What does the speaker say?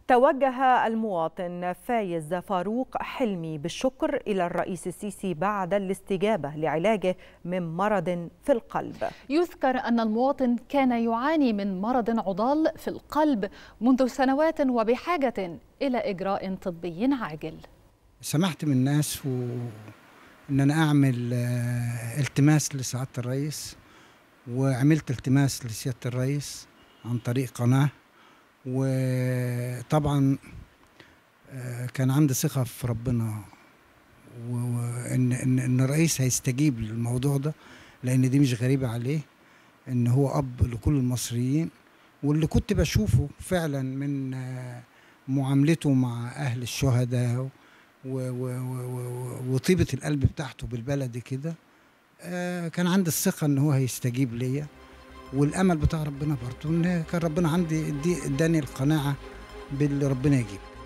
توجه المواطن فايز فاروق حلمي بالشكر إلى الرئيس السيسي بعد الاستجابة لعلاجه من مرض في القلب. يذكر أن المواطن كان يعاني من مرض عضال في القلب منذ سنوات وبحاجة إلى إجراء طبي عاجل. سمحت من الناس إن أنا أعمل التماس لسعادة الرئيس، وعملت التماس لسيادة الرئيس عن طريق قناة، وطبعا كان عندي ثقة في ربنا وإن الرئيس هيستجيب للموضوع ده، لأن دي مش غريبة عليه، إن هو أب لكل المصريين، واللي كنت بشوفه فعلا من معاملته مع أهل الشهداء وطيبة القلب بتاعته بالبلد كده، كان عندي الثقة إن هو هيستجيب ليا، والأمل بتاع ربنا برضه إن كان ربنا عندي اداني القناعة باللي ربنا يجيب.